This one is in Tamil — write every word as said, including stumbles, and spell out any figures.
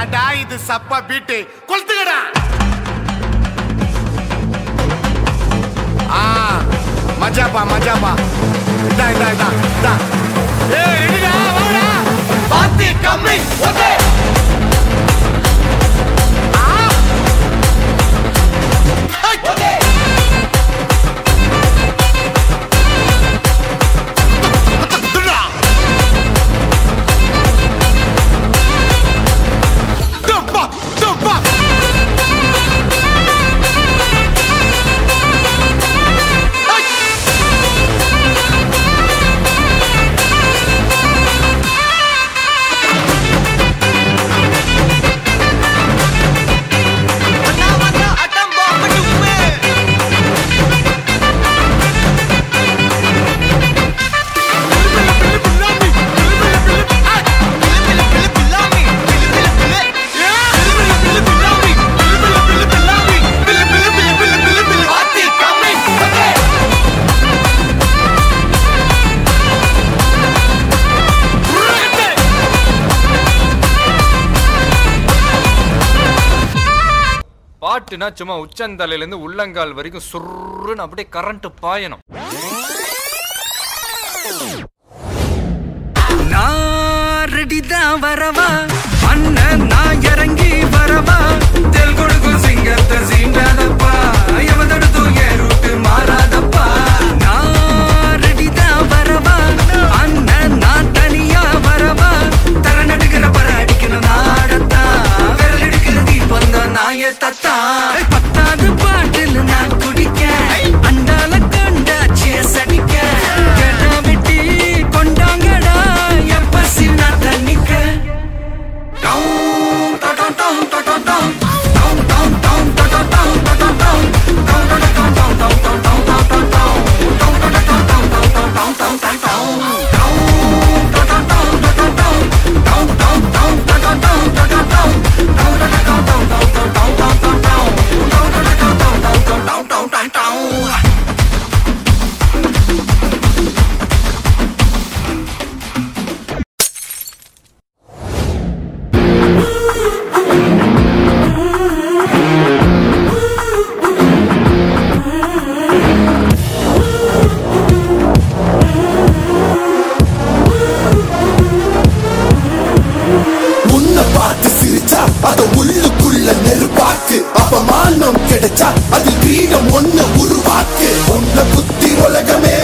என்னடா இது சப்பா பீட்டு கொளுத்துக்கடா. ஆ மஜாப்பா மஜாப்பா. இதா இதா இதா இதா. ஏய் ரெடிடா வாடா. பாத்தி கம்மி ஓகே. ஆ ஓகே. பாட்டுனா சும்மா உச்சந்தலையில இருந்து உள்ளங்கால் வரைக்கும் சுருன்னு அப்படியே கரண்ட் பாயணும். நான் ரெடிதான் வரவா அண்ணன், நான் இறங்கி வரவா. தெல் கொடுக்கும் சிங்கத்தை சீண்டாதப்பா, எவதடுத்தும் என் ரூட்டு மாறாதப்பா. நான் ரெடிதான் வரவா அண்ணன், நான் தனியா வரவா. தர நடுக்கிற பர அடிக்கணும் நாடத்தான், விரல் எடுக்கிற தீபம் தான் நாய தத்தா. பத்தாவது பாட்டில் நான் குடிக்க, அண்டால கொண்டா சேஸ் அடிக்க. கேட்டா வெட்டி கொண்டாங்கடா எப்ப சின்ன தண்ணிக்க. Down down down down down down down down down down down down கிடைச்சா அது கிரீடம் ஒண்ணு உருவாக்கு. உன்னை புத்தி உலகமே